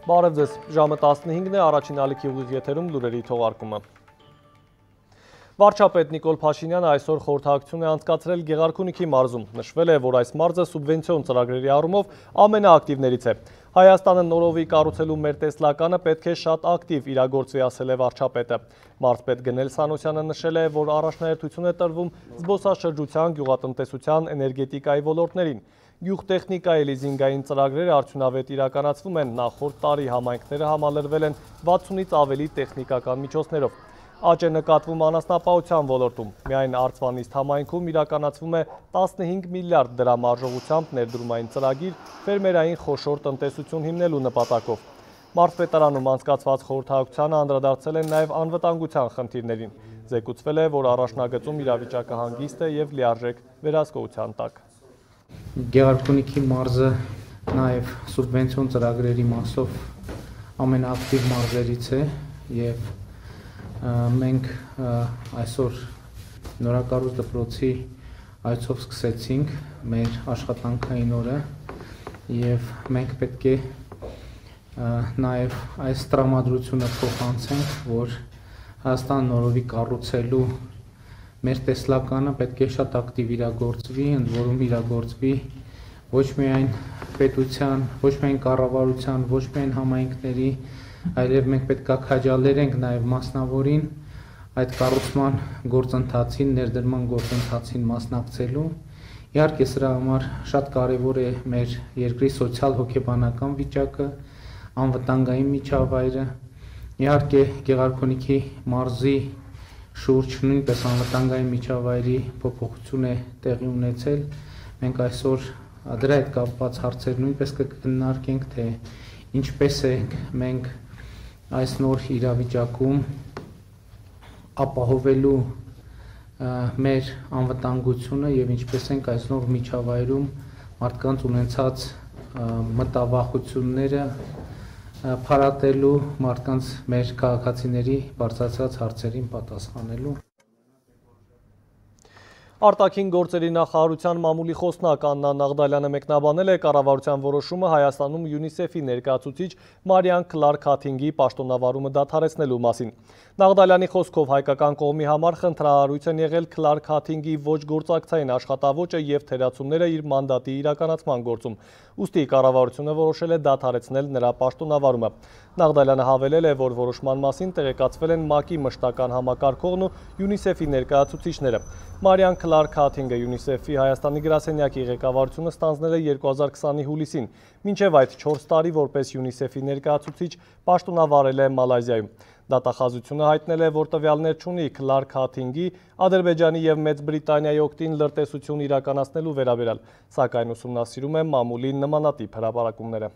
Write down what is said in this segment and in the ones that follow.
Բարև ձեզ, ժամը 15-ն է, առաջին ալիքի ուղիղ եթերում լուրերի թողարկումը։ Վարչապետ Նիկոլ Փաշինյանը այսօր խորհրդակցություն է անցկացրել Գեղարքունիքի մարզում։ Նշվել է, որ այս մարզը սուբվենցիոն ծրագրերի առումով ամենաակտիվներից է։ Հայաստանը նորովի կառուցելու մեր տեսլականը պետք է շատ ակտիվ իրագործվի, ասել է վարչապետը։ Մարզպետ Գնել Սանոսյանը նշել է, որ առաջնահերթություն է տրվում զբոսաշրջության, գյուղատնտեսության, էներգետիկայի ոլորտներին։ Գյուղտեխնիկայի լիզինգային ծրագրերը արդյունավետ իրականացվում են, նախորդ տարի համայնքները համալրվել են 60-ից ավելի տեխնիկական միջոցներով։ Աճ է նկատվում անասնապահության ոլորտում։ Միայն Արցվանիստ համայնքում իրականացվում է 15 միլիարդ դրամ արժողությամբ ներդրումային ծրագիր ֆերմերային խոշոր տնտեսություն հիմնելու նպատակով։ Մարզպետարանում անցկացված խորհրդակցությանը անդրադարձել են նաև անվտանգության խնդիրներին։ Զեկուցվել է, որ առաջնագծում իրավիճակը հանգիստ է և լիարժեք վերահսկողության տակ։ Գեղարքունիքի մարզը նաև սուբվենցիոն ծրագրերի մասով ամենաակտիվ մարզերից է և մենք այսօր նորակառույց դպրոցի այցով սկսեցինք մեր աշխատանքային օրը և մենք պետք է նաև այս տրամադրությունը փոխանցենք, որ Հայաստան նորովի կառուցելու մեր տեսլականը պետք է շատ ակտիվ իրագործվի, ընդ որում իրագործվի ոչ միայն պետության, ոչ միայն կառավարության, ոչ միայն համայնքների, այլև մենք պետք է քաջալերենք նաև մասնավորին այդ կառուցման գործընթացին, ներդրման գործընթացին մասնակցելու։ Իհարկե սրա համար շատ կարևոր է մեր երկրի սոցիալ-հոգեբանական վիճակը, անվտանգային միջավայրը։ Իհարկե Գեղարքունիքի մարզի շուրջ նույնպես անվտանգային միջավայրի փոփոխություն է տեղի ունեցել։ Մենք այսօր դրա հետ կապված հարցեր նույնպես կքննարկենք, թե ինչպես ենք մենք այս նոր իրավիճակում ապահովելու մեր անվտանգությունը և ինչպես ենք այս նոր միջավայրում մարդկանց ունեցած մտավախությունները փարատելու, մարդկանց մեր քաղաքացիների բարձրացած հարցերին պատասխանելու։ Արտաքին գործերի նախարարության մամուլի խոսնակ Աննա Նաղդալյանը մեկնաբանել է կառավարության որոշումը Հայաստանում ՅՈՒՆԻՍԵՖ-ի ներկայացուցիչ Մարիան Քլարք Հաթինգի պաշտոնավարումը դադարեցնելու մասին։ Նաղդալյանի խոսքով հայկական կողմի համար խնդրահարույց են եղել Քլարք Հաթինգի ոչ գործակցային աշխատավոճը և թերացումները իր մանդատի իրականացման գործում։ Ուստի կառավարությունը որոշել է դադարեցնել նրա պաշտոնավարումը։ Նաղդալյանը հավելել է, որ որոշման մասին տեղեկացվել են ՄԱԿ-ի մշտական համակարգողն ու ՅՈՒՆԻՍԵՖ-ի ներկայացուցիչները։ Մարիան Քլարք Հաթինգը ՅՈՒՆԻՍԵՖ-ի Հայաստանի գրասենյակի ղեկավարությունը ստանձնել է 2020-ի հուլիսին, մինչև այդ 4 տարի որպես ՅՈՒՆԻՍԵՖ-ի ներկայացուցիչ պաշտոնավարել է Մալայզիայում։ Դատախազությունը հայտնել է, որ տվյալներ չունի Քլարք Հաթինգի Ադրբեջանի և Մեծ Բրիտանիայի օգտին լրտեսություն իրականացնելու վերաբերյալ, սակայն ուսումնասիրում է մամուլի նմանատիպ հրապարակումները։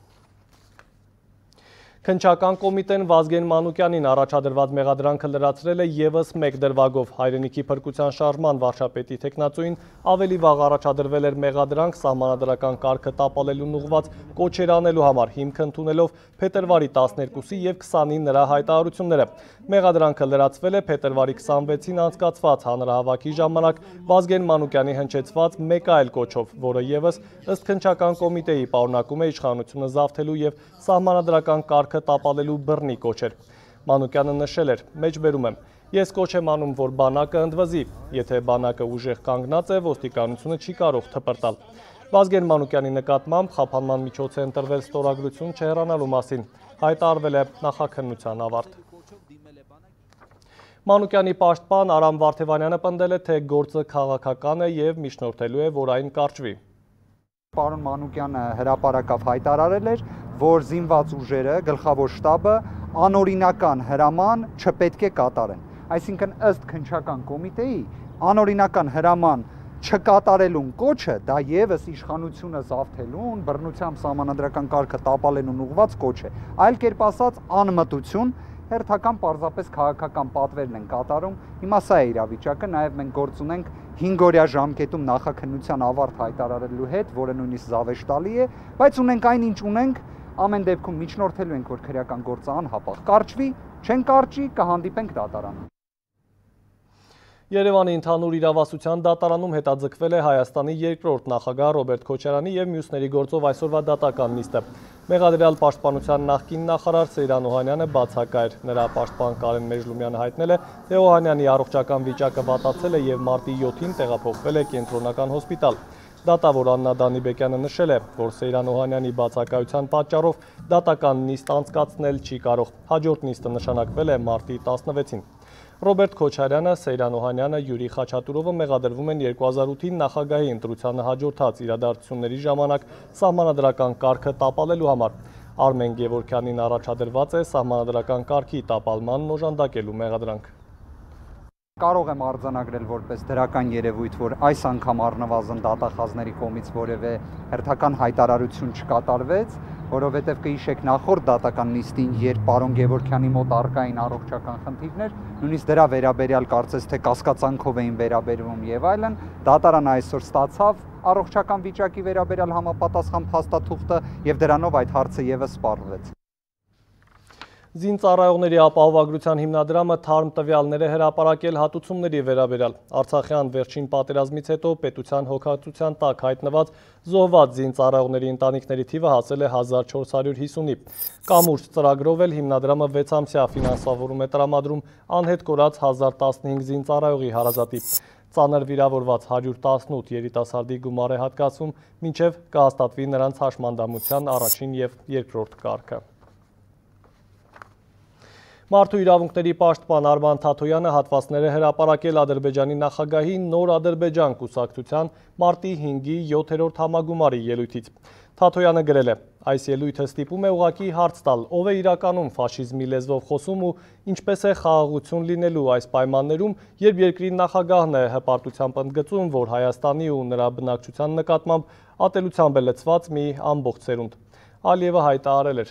Քննչական կոմիտեն Վազգեն Մանուկյանին առաջադրված մեղադրանքը լրացրել է ևս մեկ դրվագով։ Հայրենիքի փրկության շարժման վարչապետի թեկնածուին ավելի վաղ առաջադրվել էր մեղադրանք սահմանադրական կարգը տապալելուն ուղղված կոչեր անելու համար, հիմք ընդունելով փետրվարի 12-ի և 20-ի նրա հայտարարությունները։ Մեղադրանքը լրացվել է փետրվարի 26-ին անցկացված հանրահավաքի ժամանակ Վազգեն Մանուկյանի հնչեցված մեկ այլ կոչով, որը ևս ըստ քննչական կոմիտեի պարունակում է իշխանությունը զավթելու և սահմանադրական կարգը տապալելու բռնի կոչեր։ Մանուկյանը նշել էր, մեջբերում եմ, ես կոչ եմ անում, որ բանակը ընդվզի, եթե բանակը ուժեղ կանգնած է, ոստիկանությունը չի կարող թպրտալ։ Վազգեն Մանուկյանի նկատմամբ խափանման միջոց է ընտրվել ստորագրություն չհեռանալու մասին, հայտարարվել է նախաքննության ավարտ։ Մանուկյանի պաշտպան Արամ Վարդևանյանը պնդել է, թե գործը քաղաքական է և միջնորդելու է, որ այն կարճվի։ Պարոն Մանուկյանը հրապարակավ հայտարարել էր, որ զինված ուժերը, գլխավոր շտաբը անօրինական հրաման չպետք է կատարեն։ Այսինքն ըստ քննչական կոմիտեի անօրինական հրաման չկատարելուն կոչը դա ևս իշխանությունը զավթելուն, բռնությամբ սահմանադրական կարգը տապալելուն ուղղված կոչ է։ Այլ կերպ ասած անմտություն, հերթական պարզապես քաղաքական պատվերն են կատարում։ Հիմա սա է իրավիճակը, նաև մենք գործ ունենք 5-օրյա ժամկետում նախաքննության ավարտ հայտարարելու հետ, որը նույնիսկ զավեշտալի է, բայց ունենք այն, ինչ ունենք, ամեն դեպքում միջնորդելու ենք, որ քրեական գործը անհապաղ կարճվի, չեն կարճի, կհանդիպենք դատարանում։ Երևանի ընդհանուր իրավասության դատարանում հետաձգվել է Հայաստանի երկրորդ նախագահ Ռոբերտ Քոչարյանի և մյուսների գործով այսօրվա դատական նիստը։ Մեղադրյալ պաշտպանության նախկին նախարար Սեյրան Օհանյանը բացակայր։ Նրա պաշտպան Կարեն Մեժլումյանը հայտնել է, թե Օհանյանի առողջական վիճակը վատացել է եւ մարտի 7-ին տեղափոխվել է կենտրոնական հոսպիտալ։ Դատավոր Աննա Դանիբեկյանը նշել է, որ Սեյրան Օհանյանի բացակայության պատճառով դատական նիստ անցկացնել չի կարող։ Հաջորդ նիստը նշանակվել է մարտի 16-ին։ Ռոբերտ Քոչարյանը, Սեյրան Օհանյանը, Յուրի Խաչատուրովը մեղադրվում են 2008-ին նախագահի ընտրությանը հաջորդած իրադարձությունների ժամանակ սահմանադրական կարգը տապալելու համար։ Արմեն Գևորգյանին առաջադրված է սահմանադրական կարգի տապալմանն օժանդակելու մեղադրանք։ Կարող եմ արձանագրել որպես դրական երևույթ, որ այս անգամ առնվազն դատախազների կողմից որևէ հերթական հայտարարություն չկատարվեց, որովհետև կհիշեք նախորդ դատական նիստին, երբ պարոն Գևորգյանի մոտ առկային առողջական խնդիրներ, նույնիսկ դրա վերաբերյալ կարծես թե կասկածանքով էին վերաբերվում եւ այլն, դատարանը այսօր ստացավ առողջական վիճակի վերաբերյալ համապատասխան փաստաթուղթը եւ դրանով այդ հարցը եւս սպառվեց։ Զինծառայողների ապահովագրության հիմնադրամը թարմ տվյալներ է հրապարակել հատուցումների վերաբերյալ։ Արցախյան վերջին պատերազմից հետո պետության հոգատության տակ հայտնված զոհված զինծառայողների ընտանիքների թիվը հասել է 1450-ի։ Կամուրջ ծրագրով էլ հիմնադրամը 6-ամսյա ֆինանսավորում է տրամադրում անհետ կորած 1015 զինծառայողի հարազատի։ Ծանր վիրավորված 118 երիտասարդի գումար է հատկացում, մինչև կհաստատվի նրանց հաշմանդամության առաջին և երկրորդ կարգը։ Մարդու իրավունքների պաշտպան Արման Թաթոյանը հատվածներ է հրապարակել Ադրբեջանի նախագահի Նոր Ադրբեջան կուսակցության մարտի 5-ի 7-րդ համագումարի ելույթից։ Թաթոյանը գրել է. այս ելույթը ստիպում է ուղղակի հարց տալ, ով է իրականում ֆաշիզմի լեզվով խոսում ու ինչպես է խաղաղություն լինելու այս պայմաններում, երբ երկրի նախագահն է հպարտությամբ ընդգծում, որ Հայաստանի ու նրա բնակչության նկատմամբ ատելությամբ է լցված մի ամբողջ սերունդ։ Ալիևը հայտարարել էր.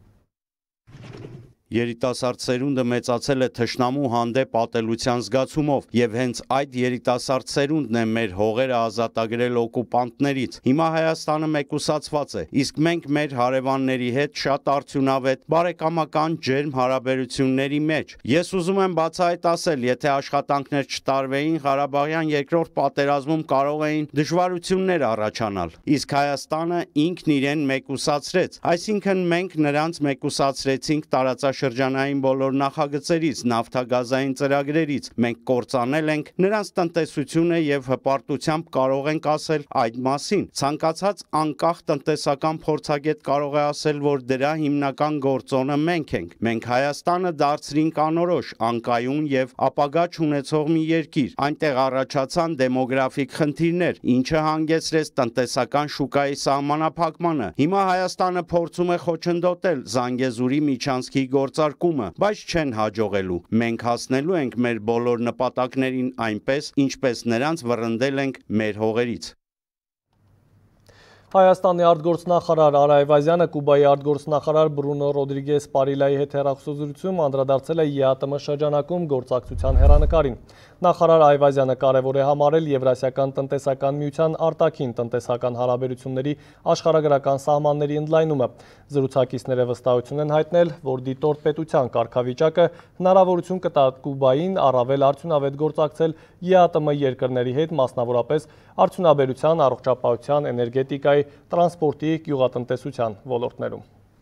Երիտասարդ սերունդը մեծացել է թշնամու հանդեպ ատելության զգացումով եւ հենց այդ երիտասարդ սերունդն է մեր հողերը ազատագրել օկուպանտներից։ Հիմա Հայաստանը մեկուսացված է, իսկ մենք մեր հարևանների հետ շատ արդյունավետ բարեկամական ջերմ հարաբերությունների մեջ։ Ես ուզում եմ բացահայտ ասել, եթե աշխատանքներ չտարվեին, Ղարաբաղյան երկրորդ պատերազմում կարող էին դժվարություններ առաջանալ։ Իսկ Հայաստանը ինքն իրեն մեկուսացրեց, այսինքն մենք նրանց մեկուսացրեցինք տարածաշրջանային բոլոր նախագծերից, նավթագազային ծրագրերից, մենք կործանել ենք նրանց տնտեսությունը եւ հպարտությամբ կարող ենք ասել այդ մասին։ Ցանկացած անկախ տնտեսական փորձագետ կարող է ասել, որ դրա հիմնական գործոնը մենք ենք։ Մենք Հայաստանը դարձրինք անորոշ, անկայուն եւ ապագա չունեցող մի երկիր։ Այնտեղ առաջացան դեմոգրաֆիկ խնդիրներ, ինչը հանգեցրեց տնտեսական շուկայի սահմանափակմանը։ Հիմա Հայաստանը փորձում է խոչընդոտել Զանգեզուրի միջանցքի գործարկումը, բայց չեն հաջողելու։ Մենք հասնելու ենք մեր բոլոր նպատակներին այնպես, ինչպես նրանց վռնդել ենք մեր հողերից։ Հայաստանի արտգործնախարար Արա Այվազյանը Կուբայի արտգործնախարար Բրունո Ռոդրիգես Պարիլայի հետ հեռախոսազրույցում անդրադարձել է ԵԱՏՄ շրջանակում գործակցության հեռանկարին։ Նախարար Այվազյանը կարևոր է համարել Եվրասիական տնտեսական միության արտաքին տնտեսական հարաբերությունների աշխարհագրական սահմանների ընդլայնումը։ Զրուցակիցները վստահություն են հայտնել, որ դիտորդ պետության կարգավիճակը հնարավորություն կտա Կուբային առավել արդյունավետ գործակցել ԵԱՏՄ երկրների հետ, մասնավորապես արդյունաբերության, առողջապահության, էներգետիկայի, տրանսպորտի, գյուղատնտեսության ոլորտներում։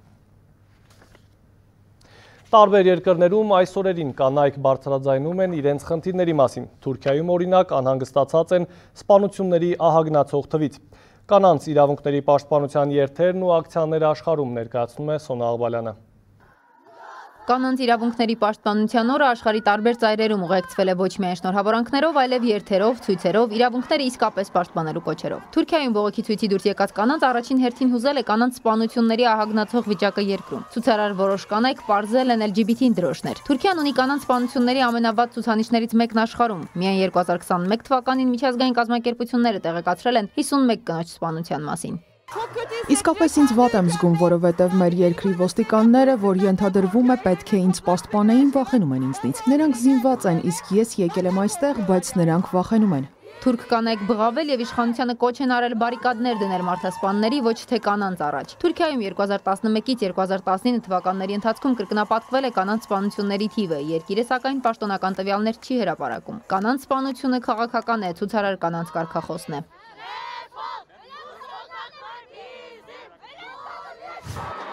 Տարբեր երկրներում այս օրերին կանայք բարձրաձայնում են իրենց խնդիրների մասին։ Թուրքիայում օրինակ անհանգստացած են սպանությունների ահագնացող թվից։ Կանանց իրավունքների պաշտպանության երթերն ու ակցիաները աշխարհում ներկայացնում է Սոնա Աղբալյանը։ Կանանց իրավունքների պաշտպանության օրը աշխարհի տարբեր ծայրերում ուղեկցվել է ոչ միայն շնորհավորանքներով, այլև երթերով, ցույցերով, իրավունքները իսկապես պաշտպանելու կոչերով։ Թուրքիայում բողոքի ցույցի դուրս եկած կանանց առաջին հերթին հուզել է կանանց սպանությունների ահագնացող վիճակը երկրում։ Ցուցարար որոշ կանայք պարզել են LGBT դրոշներ։ Թուրքիան ունի կանանց սպանությունների ամենավատ ցուցանիշներից մեկն աշխարհում։ Միայն 2021 թվականին միջազգային կազմակերպությունները տեղեկացրել են 51 կնոջ սպանության մասին։ Իսկապես ինձ վատ եմ զգում, որովհետև մեր երկրի ոստիկանները, որ ենթադրվում է պետք է ինձ պաշտպանեին, վախենում են ինձնից։ Նրանք զինված են, իսկ ես եկել եմ այստեղ, բայց նրանք վախենում են։ Թուրք կանայք բղավել եւ իշխանությանը կոչ են արել բարիկադներ դնել մարդասպանների, ոչ թե կանանց առաջ։ Թուրքիայում 2011-ից 2019 թվականների ընթացքում կրկնապատկվել է կանանց սպանությունների թիվը։ Երկիրը սակայն պաշտոնական տվյալներ չի հրապարակում։ Կանանց սպանությունը քաղաքական է, ցուցարար կանանց կարգախոսն է։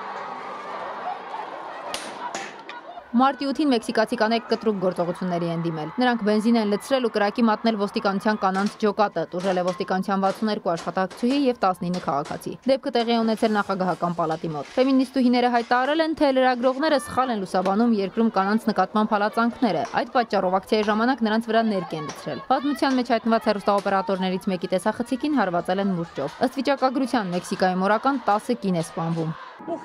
Մարտի 8-ին մեքսիկացի կանայք կտրուկ գործողությունների են դիմել։ Նրանք բենզին են լցրել ու կրակի մատնել ոստիկանության կանանց ջոկատը, տուժել է ոստիկանության 62 աշխատակցուհի եւ 19 քաղաքացի։ Դեպքը տեղի է ունեցել նախագահական պալատի մոտ։ Ֆեմինիստուհիները հայտարարել են, թե լրագրողները սխալ են լուսաբանում երկրում կանանց նկատմամբ հալածանքները։ Այդ պատճառով ակցիայի ժամանակ նրանց վրա ներկ են լցրել։ Պատմության մեջ հայտնված հեռուստաօպերատորներից մեկի տեսախցիկին հարվածել են մուրճով։ Ըստ վիճակագրության Մեքսիկայում օրական 10 կին է սպանվում։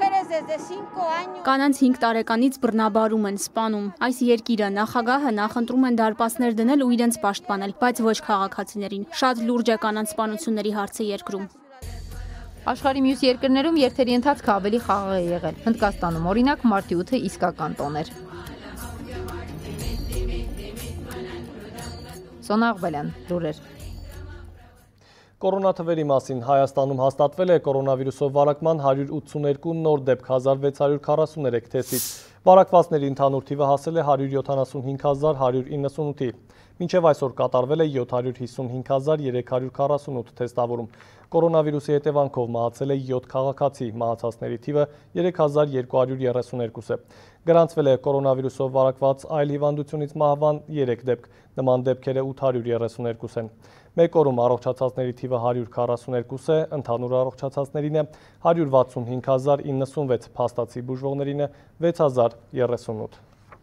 Կանանց 5 տարեկանից բռնաբարում են, սպանում։ Այս երկիրը նախագահը նախընտրում են դարպասներ դնել ու իրենց պաշտպանել, բայց ոչ քաղաքացիներին։ Շատ լուրջ է կանանց սպանությունների հարցը երկրում։ Աշխարհի մյուս երկրներում երթերի ընթացքը ավելի խաղաղ է եղել։ Հնդկաստանում օրինակ մարտի 8-ը իսկական տոն էր։ Սոնա Աղբելյան, լուրեր։ Կորոնաթվերի մասին Հայաստանում հաստատվել է կորոնավիրուսով վարակման 182 նոր դեպք 1643 թեստից։ Վարակվածների ընդհանուր թիվը հասել է 175,198-ի։ Մինչև այսօր կատարվել է 755,348 թեստավորում։ Կորոնավիրուսի հետևանքով մահացել է 7 քաղաքացի, մահացածների թիվը 3232 է։ Գրանցվել է կորոնավիրուսով վարակված այլ հիվանդությունից մահվան 3 դեպք, նման դեպքերը 832 են։ Մեկ օրում առողջացածների թիվը 142 է, ընդհանուր առողջացածներին է 165,096, փաստացի բուժվողներին է 6038։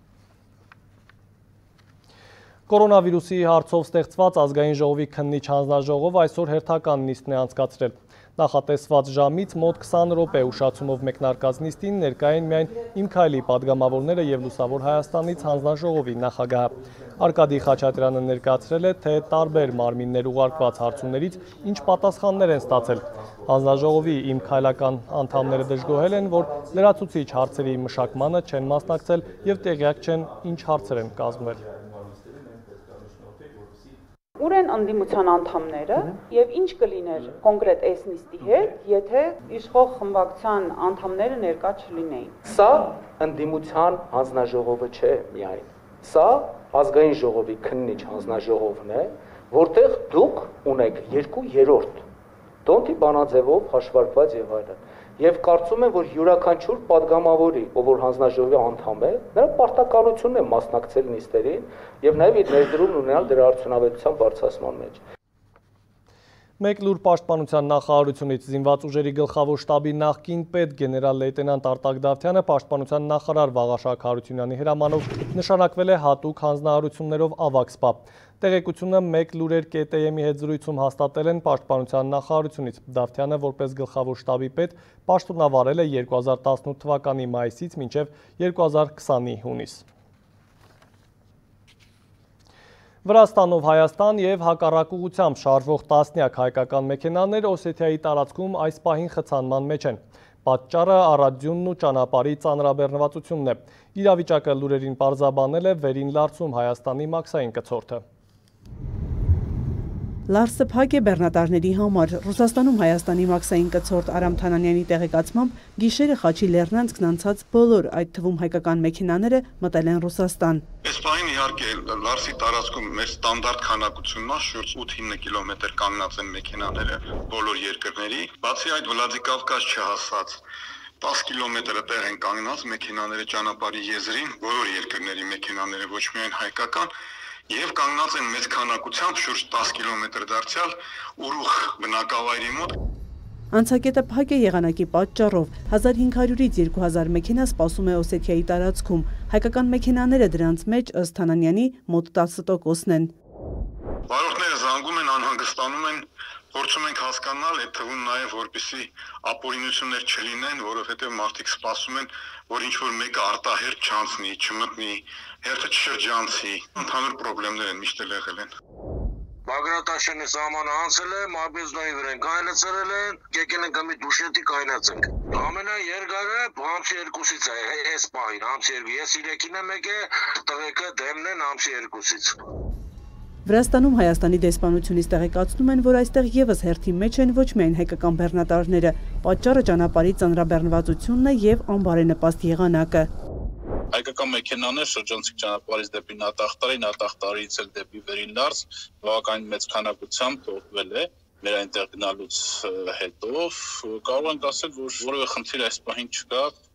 Կորոնավիրուսի հարցով ստեղծված ազգային ժողովի քննիչ հանձնաժողովը այսօր հերթական նիստն է անցկացրել։ Նախատեսված ժամից մոտ 20 րոպե ուշացումով մեկնարկած նիստին ներկա են միայն Իմ քայլի падգամավորները եւ Լուսավոր Հայաստանից հանձնաժողովի նախագահը։ Արկադի Խաչատրյանը ներկայացրել է, թե տարբեր մարմիններ ուղարկված հարցումներից ինչ պատասխաններ են ստացել։ Հանձնաժողովի Իմ քայլական անդամները դժգոհել են, որ լրացուցիչ հարցերի մշակմանը չեն մասնակցել եւ տեղյակ չեն ինչ հարցեր են կազմվել։ Ուր են ընդդիմության անդամները եւ ինչ կլիներ կոնկրետ այս նիստի հետ, եթե իշխող խմբակցության անդամները ներկա չլինեին։ Սա ընդդիմության հանձնաժողովը չէ միայն։ Սա ազգային ժողովի քննիչ հանձնաժողովն է, որտեղ դուք ունեք 2/3 դոնտի բանաձևով հաշվարկված եւ այլն։ Եվ կարծում եմ, որ յուրաքանչյուր падգամավորի, ով որ հանձնաժողովի անդամ է, նրա պարտականությունն է մասնակցել նիստերին եւ նաեւ իր ներդրումն ունենալ դրա արդյունավետության բարձրացման մեջ։ Մեկ լուր պաշտպանության նախարարությունից զինված ուժերի գլխավոր շտաբի նախկին պետ գեներալ լեյտենանտ Արտակ Դավթյանը պաշտպանության նախարար Վաղաշակ Հարությունյանի հրամանով նշանակվել է հատուկ հանձնարարություններով ավագ սպա։ Տեղեկությունը մեկ լուրեր ԿՏՄ-ի հետ զրույցում հաստատել են պաշտպանության նախարարությունից։ Դավթյանը որպես գլխավոր շտաբի պետ պաշտոնավարել է 2018 թվականի մայիսից մինչև 2020-ի հունիս։ Վրաստանով Հայաստան և հակառակ ուղղությամբ շարժվող տասնյակ հայկական մեքենաներ Օսեթիայի տարածքում այս պահին խցանման մեջ են։ Պատճառը առաձյունն ու ճանապարհի ծանրաբեռնվածությունն է։ Իրավիճակը լուրերին պարզաբանել է Վերին Լարսում Հայաստանի մաքսային կցորդը։ Լարսը փակ է բեռնատարների համար։ Ռուսաստանում Հայաստանի մաքսային կցորդ Արամ Թանանյանի տեղեկացմամբ գիշերը Խաչի լեռնանցքն անցած բոլոր, այդ թվում հայկական մեքենաները մտել են Ռուսաստան։ Այս պահին իհարկե Լարսի տարածքում մեր ստանդարտ քանակությունն է, շուրջ 8-9 կիլոմետր կանգնած են մեքենաները բոլոր երկրների, բացի այդ Վլադիկավկազ չհասած 10 կիլոմետրը տեղ են կանգնած մեքենաները ճանապարհի եզրին, բոլոր երկրների մեքենաները, ոչ միայն հայկական, եւ կանգնած են մեծ քանակությամբ շուրջ 10 կիլոմետր դարձյալ Ուրուխ բնակավայրի մոտ։ Անցակետը փակ է եղանակի պատճառով 1500-ից 2000 մեքենա սպասում է Օսեթիայի տարածքում։ Հայկական մեքենաները դրանց մեջ ըստ Թանանյանի մոտ 10%-ն են։ Վարորդները զանգում են, անհանգստանում են, փորձում ենք հասկանալ, այդ թվում նաև որպեսզի ապօրինություններ չլինեն, որովհետև մարդիկ սպասում են, որ ինչ-որ մեկը արտահերթ չանցնի, չմտնի, հերթը չշրջանցի, ընդհանուր խնդիրներ են միշտ եղել են։ Բագրատաշենի սահմանը անցել է, Մաբեզնոյի վրա կայնացրել են, եկել ենք մի դուշետի կայնացենք։ Ամենաերկարը ամսի 2-ից է, այս պահին, ամսի 2, ես 3-ին եմ եկել, տղեկը դեմն են ամսի 2-ից։ Վրաստանում Հայաստանի դեսպանությունից տեղեկացնում են, որ այստեղ եւս հերթի մեջ են ոչ միայն հայկական բեռնատարները, պատճառը ճանապարհի ծանրաբեռնվածությունն է եւ անբարենպաստ եղանակը։ Հայկական մեքենաներ շրջանցիկ ճանապարհից դեպի Նատախտարի, Նատախտարից էլ դեպի Վերին Լարս բավականին մեծ քանակությամբ թողվել է մեր այնտեղ գնալուց հետո։ Կարող ենք ասել, որ որևէ խնդիր այս պահին չկա,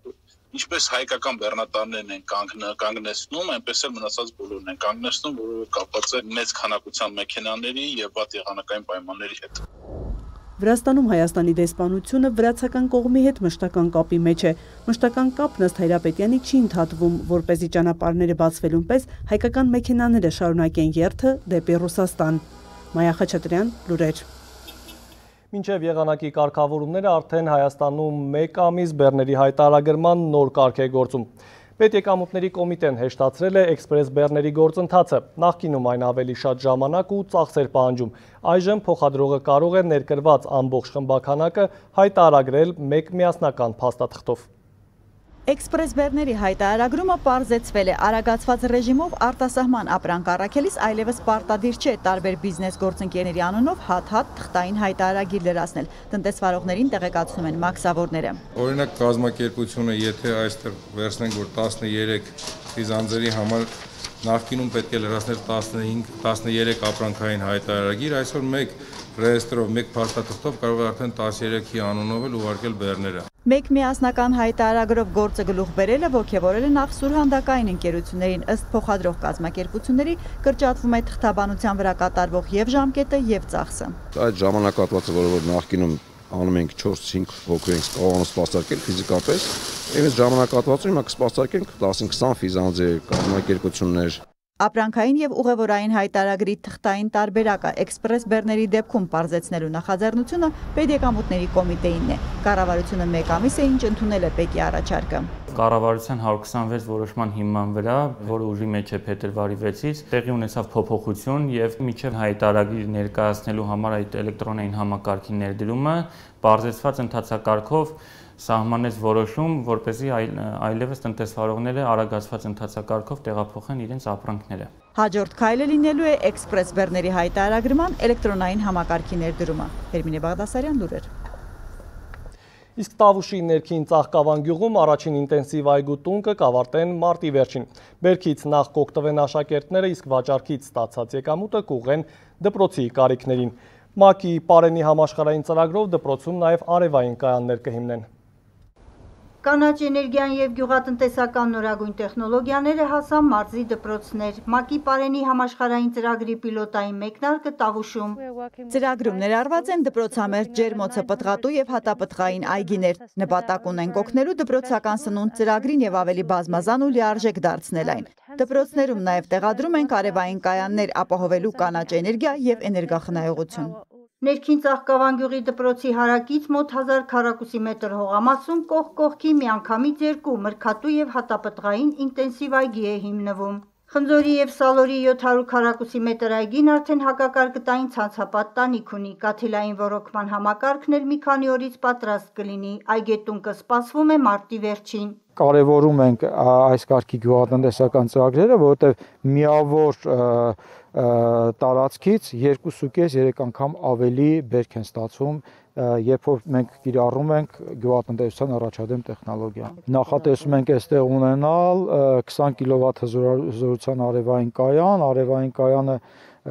Ինչպես հայկական բեռնատարներն են կանգնեցնում, այնպես էլ մնացած բոլորն են կանգնեցնում, որը կապված է մեծ քանակության մեքենաների եւ վատ եղանակային պայմանների հետ։ Վրաստանում Հայաստանի դեսպանությունը վրացական կողմի հետ մշտական կապի մեջ է։ Մշտական կապն ըստ Հայրապետյանի չի ընդհատվում, որպեսզի ճանապարհները բացվելուն պես հայկական մեքենաները շարունակեն երթը դեպի Ռուսաստան։ Մայա Խաչատրյան, լուրեր։ Մինչև եղանակի կարգավորումները արդեն Հայաստանում 1 ամիս բեռների հայտարարման նոր կարգ է գործում։ Պետեկամուտների կոմիտեն հեշտացրել է էքսպրես բեռների գործընթացը, նախկինում այն ավելի շատ ժամանակ ու ծախսեր պահանջում։ Այժմ փոխադրողը կարող է ներկրված ամբողջ խմբականակը հայտարարել մեկ միասնական փաստաթղթով։ Էքսպրես բեռների հայտարարումը պարզեցվել է արագացված ռեժիմով արտասահման ապրանք առաքելիս այլևս պարտադիր չէ տարբեր բիզնես գործընկերների անունով հատ-հատ թղթային հայտարարագիր լրացնել։ Տնտեսվարողներին տեղեկացնում են մաքսավորները։ Օրինակ կազմակերպությունը, եթե այստեղ վերցնենք, որ 13 ֆիզանձերի համար նախկինում պետք է լրացնել 15-13 ապրանքային հայտարարագիր, այսօր մեկ ռեեստրով, մեկ փաստաթղթով կարող է արդեն 13-ի անունով էլ ուղարկել բեռները։ Մեկ միասնական հայտարարագրով գործը գլուխ բերելը ոգևորել է նախ սուրհանդակային ընկերություններին, ըստ փոխադրող կազմակերպությունների կրճատվում է թղթաբանության վրա կատարվող եւ ժամկետը եւ ծախսը։ Այդ ժամանակահատվածը, որը նախկինում անում ենք 4-5 հոգու ենք կարողանում սպասարկել ֆիզիկապես, այս ժամանակահատվածում հիմա կսպասարկենք 10-20 ֆիզանձեր, կազմակերպություններ։ Ապրանքային եւ ուղևորային հայտարարագրի թղթային տարբերակը էքսպրես բեռների դեպքում պարզեցնելու նախաձեռնությունը Պետեկամուտների կոմիտեինն է։ Կառավարությունը 1 ամիս է ինչ ընդունել է ՊԵԿ-ի առաջարկը։ Կառավարության 126 որոշման հիման վրա, որը ուժի մեջ է փետրվարի 6-ից, տեղի ունեցավ փոփոխություն եւ միջև հայտարարագիր ներկայացնելու համար այդ էլեկտրոնային համակարգի ներդրումը պարզեցված ընթացակարգով սահմանեց որոշում, որպեսզի այլևս տնտեսվարողները արագացված ընթացակարգով տեղափոխեն իրենց ապրանքները։ Հաջորդ քայլը լինելու է էքսպրես բեռների հայտարարման էլեկտրոնային համակարգի ներդրումը։ Հերմինե Բաղդասարյան, լուրեր։ Իսկ Տավուշի ներքին Ծաղկավան գյուղում առաջին ինտենսիվ այգու տուն կավարտեն մարտի վերջին։ Բերքից նախ կօգտվեն աշակերտները, իսկ վաճառքից ստացած եկամուտը կուղղեն դպրոցի կարիքներին։ ՄԱԿ-ի Պարենի համաշխարհային ծրագրով դպրոցում նաև արևային կայաններ կհիմնեն։ Կանաչ էներգիան եւ գյուղատնտեսական նորագույն տեխնոլոգիաները հասան մարզի դպրոցներ։ ՄԱԿ-ի Պարենի համաշխարհային ծրագրի պիլոտային մեկնարկը Տավուշում։ Ծրագրում ներառված են դպրոցամերձ ջերմոցը, պտղատու եւ հատապտղային այգիներ։ Նպատակ ունեն օգնելու դպրոցական սնունդ ծրագրին եւ ավելի բազմազան ու լիարժեք դարձնել այն։ Դպրոցներում նաև տեղադրում են արևային կայաններ ապահովելու կանաչ էներգիա եւ էներգախնայողություն։ Ներքին Ծաղկավան գյուղի դպրոցի հարակից մոտ 1000 քառակուսի մետր հողամասում կողք կողքի միանգամից 2 մրգատու եւ հատապտղային ինտենսիվ այգի է հիմնվում։ Խնձորի եւ Սալորի 700 քառակուսի մետր այգին արդեն հակակարգտային ցանցապատ տանիք ունի, կաթիլային ոռոգման համակարգն էլ մի քանի օրից պատրաստ կլինի։ Այգետուն կսպասվում է մարտի վերջին։ Կարևորում ենք այս կարգի գյուղատնտեսական ծրագրերը, որովհետև միավոր տարածքից 2.5-3 անգամ ավելի բերք են ստացվում, երբ որ մենք կիրառում ենք գյուղատնտեսության առաջադեմ տեխնոլոգիան։ Նախատեսում ենք այստեղ ունենալ 20 կՎտ հզորության արևային կայանը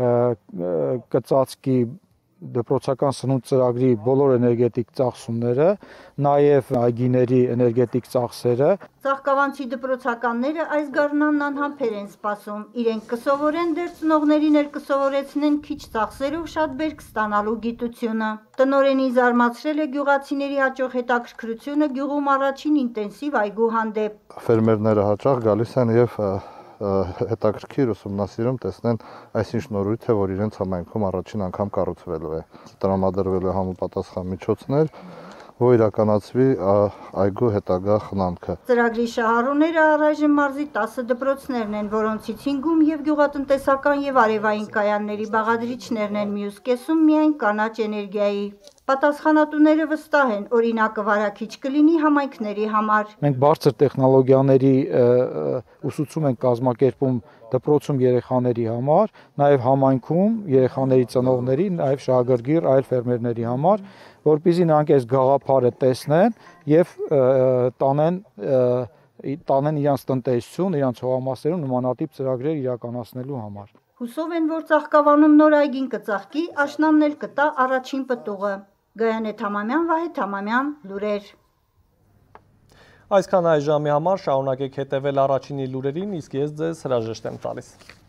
կծածկի դպրոցական սնունդ ծրագրի բոլոր էներգետիկ ծախսումները, նաև այգիների էներգետիկ ծախսերը։ Ծաղկավանցի դպրոցականները այս գարնանն անհամբեր են սպասում։ Իրենք կսովորեն, դեր ծնողներին էլ կսովորեցնեն քիչ ծախսերով շատ բերք ստանալու գիտությունը։ Տնօրենին զարմացրել է գյուղացիների հաճող հետաքրքրությունը գյուղում առաջին ինտենսիվ այգու հանդեպ։ Ֆերմերները հաճախ գալիս են եւ հետաքրքիր ուսումնասիրում տեսնեն այսինչ նորույթ է, որ իրենց համայնքում առաջին անգամ կառուցվելու է։ Տրամադրվելու համապատասխան միջոցներ, որ իրականացվի այգու հետագա խնամքը։ Ծրագրի շահառուները առայժմ մարզի 10 դպրոցներն են, որոնցից 5-ում եւ գյուղատնտեսական եւ արևային կայանների բաղադրիչներն են, մյուս կեսում միայն կանաչ էներգիայի։ Պատասխանատուները վստահ են, օրինակը վարակիչ կլինի համայնքների համար։ Մենք բարձր տեխնոլոգիաների ուսուցում ենք կազմակերպում դպրոցում երեխաների համար, նաև համայնքում երեխաների ծնողների, նաև շահագրգիռ այլ ֆերմերների համար, որպեսզի նրանք այս գաղափարը տեսնեն եւ տանեն իրենց տնտեսություն, իրենց հողամասերում նմանատիպ ծրագրեր իրականացնելու համար։ Հուսով են, որ Ծաղկավանում նոր այգին կծաղկի, աշնանն էլ կտա առաջին պտուղը։ Գայանե Թամամյան, Վահե Թամամյան, լուրեր։ Այսքան այս ժամի համար շարունակեք հետևել առաջինի լուրերին, իսկ ես ձեզ հրաժեշտ եմ տալիս։